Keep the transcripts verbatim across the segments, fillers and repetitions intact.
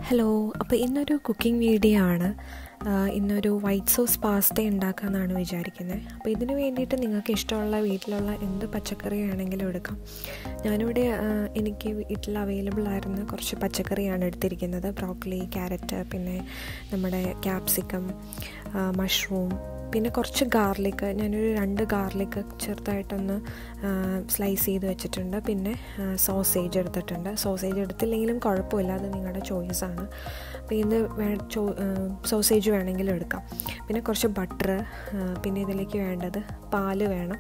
Hello, അപ്പോൾ ഇന്നൊരു cooking video ആണ്. ഇന്നൊരു വൈറ്റ് സോസ് പാസ്ത ഉണ്ടാക്കാമെന്നാണ് വിചാരിക്കുന്നത്. അപ്പോൾ ഇതിന് വേണ്ടിയിട്ട് നിങ്ങൾക്ക് ഇഷ്ടമുള്ള വീട്ടിലുള്ള എന്ത് പച്ചക്കറി വേണമെങ്കിലും എടുക്കാം. ഞാനിവിടെ എനിക്ക് വീട്ടിൽ അവൈലബിൾ ആയിരുന്ന കുറച്ച് പച്ചക്കറിയാണ് എടുത്തിരിക്കുന്നത്. ബ്രോക്കലി, ക്യാരറ്റ്, പിന്നെ നമ്മുടെ ക്യാപ്സിക്കം, മഷ്റൂം, പിന്നെ കുറച്ച് ഗാർലിക്ക്. ഞാനൊരു രണ്ട് ഗാർലിക്ക് ചെറുതായിട്ടൊന്ന് സ്ലൈസ് ചെയ്ത് വെച്ചിട്ടുണ്ട്. പിന്നെ സോസേജ് എടുത്തിട്ടുണ്ട്. സോസേജ് എടുത്തില്ലെങ്കിലും കുഴപ്പമില്ല, അത് നിങ്ങളുടെ ചോയ്സാണ്. അപ്പോൾ ഇത് വേ ചോ സോസേജ് വേണമെങ്കിലും എടുക്കാം. പിന്നെ കുറച്ച് ബട്ടർ, പിന്നെ ഇതിലേക്ക് വേണ്ടത് പാല് വേണം.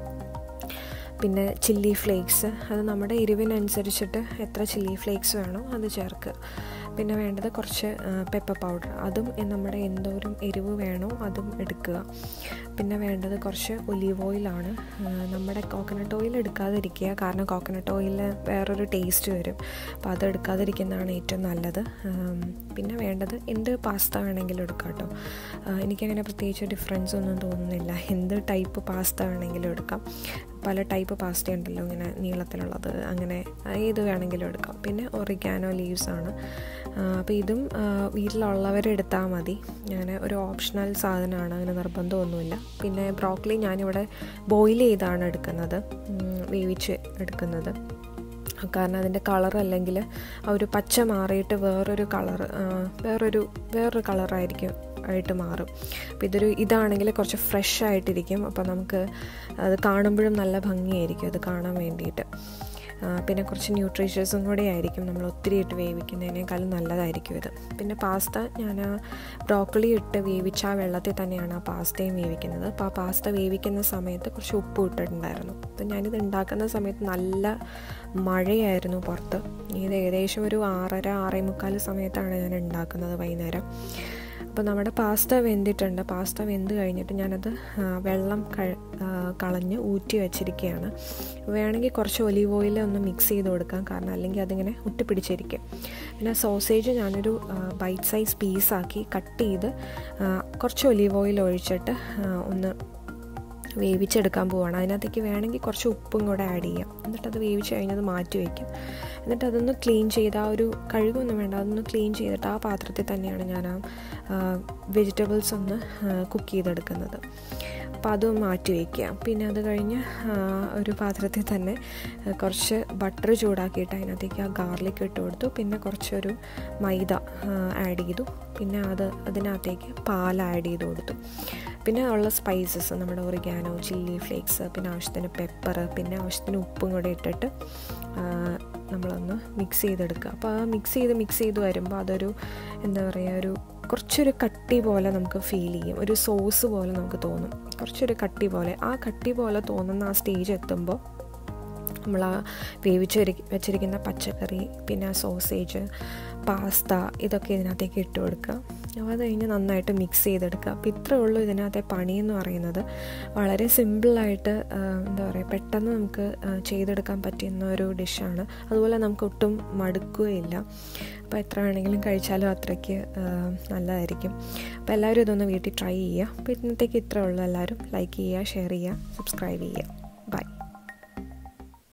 പിന്നെ ചില്ലി ഫ്ലേക്സ്, അത് നമ്മുടെ എരിവിനനുസരിച്ചിട്ട് എത്ര ചില്ലി ഫ്ലേക്സ് വേണോ അത് ചേർക്കുക. പിന്നെ വേണ്ടത് കുറച്ച് പെപ്പർ പൗഡർ, അതും നമ്മുടെ എന്തോരം എരിവ് വേണോ അതും എടുക്കുക. പിന്നെ വേണ്ടത് കുറച്ച് ഒലീവ് ഓയിലാണ്. നമ്മുടെ കോക്കനട്ട് ഓയിൽ എടുക്കാതിരിക്കുക, കാരണം കോക്കനട്ട് ഓയിലിൽ വേറൊരു ടേസ്റ്റ് വരും. അപ്പോൾ അത് എടുക്കാതിരിക്കുന്നതാണ് ഏറ്റവും നല്ലത്. പിന്നെ വേണ്ടത് എന്ത് പാസ്ത വേണമെങ്കിലും എടുക്കാം കേട്ടോ. എനിക്കങ്ങനെ പ്രത്യേകിച്ച് ഡിഫറൻസ് ഒന്നും തോന്നുന്നില്ല. എന്ത് ടൈപ്പ് പാസ്ത വേണമെങ്കിലും എടുക്കാം. പല ടൈപ്പ് പാസ്ത ഉണ്ടല്ലോ, ഇങ്ങനെ നീളത്തിലുള്ളത്, അങ്ങനെ ഏത് വേണമെങ്കിലും എടുക്കാം. പിന്നെ ഒറിഗാനോ ലീവ്സാണ്. അപ്പോൾ ഇതും വീട്ടിലുള്ളവരെടുത്താൽ മതി. അങ്ങനെ ഒരു ഓപ്ഷണൽ സാധനമാണ്, അങ്ങനെ നിർബന്ധമൊന്നുമില്ല. പിന്നെ ബ്രോക്കലി ഞാനിവിടെ ബോയിൽ ചെയ്താണ് എടുക്കുന്നത്, വേവിച്ച് എടുക്കുന്നത്. കാരണം അതിൻ്റെ കളർ അല്ലെങ്കിൽ ആ ഒരു പച്ച മാറിയിട്ട് വേറൊരു കളർ വേറൊരു വേറൊരു കളറായിരിക്കും ആയിട്ട് മാറും. അപ്പോൾ ഇതൊരു ഇതാണെങ്കിൽ കുറച്ച് ഫ്രഷ് ആയിട്ടിരിക്കും. അപ്പോൾ നമുക്ക് അത് കാണുമ്പോഴും നല്ല ഭംഗിയായിരിക്കും അത് കാണാൻ വേണ്ടിയിട്ട്. പിന്നെ കുറച്ച് ന്യൂട്രീഷ്യസും കൂടെ ആയിരിക്കും, നമ്മൾ ഒത്തിരി ഇട്ട് വേവിക്കുന്നതിനേക്കാളും നല്ലതായിരിക്കും ഇത്. പിന്നെ പാസ്ത ഞാൻ ബ്രോക്കലി ഇട്ട് വേവിച്ച ആ വെള്ളത്തിൽ തന്നെയാണ് ആ പാസ്തയും വേവിക്കുന്നത്. അപ്പോൾ ആ പാസ്ത വേവിക്കുന്ന സമയത്ത് കുറച്ച് ഉപ്പ് ഇട്ടിട്ടുണ്ടായിരുന്നു. അപ്പോൾ ഞാനിത് ഉണ്ടാക്കുന്ന സമയത്ത് നല്ല മഴയായിരുന്നു പുറത്ത്. ഇത് ഏകദേശം ഒരു ആറര ആറേ മുക്കാൽ സമയത്താണ് ഞാൻ ഉണ്ടാക്കുന്നത്, വൈകുന്നേരം. അപ്പോൾ നമ്മുടെ പാസ്ത വെന്തിട്ടുണ്ട്. പാസ്ത വെന്ത് കഴിഞ്ഞിട്ട് ഞാനത് വെള്ളം കളഞ്ഞ് ഊറ്റി വെച്ചിരിക്കുകയാണ്. വേണമെങ്കിൽ കുറച്ച് ഒലീവ് ഓയിൽ ഒന്ന് മിക്സ് ചെയ്ത് കൊടുക്കാം, കാരണം അല്ലെങ്കിൽ അതിങ്ങനെ ഒട്ടിപ്പിടിച്ചിരിക്കും. പിന്നെ സോസേജ് ഞാനൊരു ബൈറ്റ് സൈസ് പീസാക്കി കട്ട് ചെയ്ത് കുറച്ച് ഒലീവ് ഓയിൽ ഒഴിച്ചിട്ട് ഒന്ന് വേവിച്ചെടുക്കാൻ പോവുകയാണ്. അതിനകത്തേക്ക് വേണമെങ്കിൽ കുറച്ച് ഉപ്പും കൂടെ ആഡ് ചെയ്യാം. എന്നിട്ടത് വേവിച്ച് കഴിഞ്ഞത് മാറ്റി വയ്ക്കും. എന്നിട്ട് അതൊന്ന് ക്ലീൻ ചെയ്ത്, ആ ഒരു കഴുകൊന്നും വേണ്ട, അതൊന്ന് ക്ലീൻ ചെയ്തിട്ട് ആ പാത്രത്തിൽ തന്നെയാണ് ഞാൻ ആ വെജിറ്റബിൾസ് ഒന്ന് കുക്ക് ചെയ്തെടുക്കുന്നത്. അപ്പോൾ അതും മാറ്റി വയ്ക്കുക. പിന്നെ അത് കഴിഞ്ഞ് ഒരു പാത്രത്തിൽ തന്നെ കുറച്ച് ബട്ടർ ചൂടാക്കിയിട്ട് അതിനകത്തേക്ക് ആ ഗാർലിക് ഇട്ട് കൊടുത്തു. പിന്നെ കുറച്ചൊരു മൈദ ആഡ് ചെയ്തു. പിന്നെ അത് അതിനകത്തേക്ക് പാൽ ആഡ് ചെയ്ത് കൊടുത്തു. പിന്നെ ഉള്ള സ്പൈസസ്, നമ്മുടെ ഒറിഗാനോ, ചില്ലി ഫ്ലേക്സ്, പിന്നെ ആവശ്യത്തിന് പെപ്പർ, പിന്നെ ആവശ്യത്തിന് ഉപ്പും കൂടെ ഇട്ടിട്ട് നമ്മളൊന്ന് മിക്സ് ചെയ്തെടുക്കുക. അപ്പോൾ ആ മിക്സ് ചെയ്ത് മിക്സ് ചെയ്ത് വരുമ്പോൾ അതൊരു എന്താ പറയുക, ഒരു കുറച്ചൊരു കട്ടി പോലെ നമുക്ക് ഫീൽ ചെയ്യും. ഒരു സോസ് പോലെ നമുക്ക് തോന്നും, കുറച്ചൊരു കട്ടി പോലെ. ആ കട്ടി പോലെ തോന്നുന്ന ആ സ്റ്റേജ് എത്തുമ്പോൾ നമ്മൾ ആ വേവിച്ച് വെച്ചിരിക്കുന്ന പച്ചക്കറി, പിന്നെ ആ സോസേജ്, പാസ്ത, ഇതൊക്കെ ഇതിനകത്തേക്ക് ഇട്ട് കൊടുക്കുക. അപ്പോൾ അത് കഴിഞ്ഞ് നന്നായിട്ട് മിക്സ് ചെയ്തെടുക്കുക. അപ്പോൾ ഇത്രയേ ഉള്ളൂ ഇതിനകത്തെ പണിയെന്ന് പറയുന്നത്. വളരെ സിമ്പിളായിട്ട് എന്താ പറയുക, പെട്ടെന്ന് നമുക്ക് ചെയ്തെടുക്കാൻ പറ്റുന്ന ഒരു ഡിഷാണ്. അതുപോലെ നമുക്ക് ഒട്ടും മടുക്കുകയില്ല. അപ്പോൾ എത്ര വേണമെങ്കിലും കഴിച്ചാലും അത്രയ്ക്ക് നല്ലതായിരിക്കും. അപ്പോൾ എല്ലാവരും ഇതൊന്ന് വീട്ടിൽ ട്രൈ ചെയ്യുക. അപ്പോൾ ഇന്നത്തേക്ക് ഇത്രയേ ഉള്ളൂ. എല്ലാവരും ലൈക്ക് ചെയ്യുക, ഷെയർ ചെയ്യുക, സബ്സ്ക്രൈബ് ചെയ്യുക.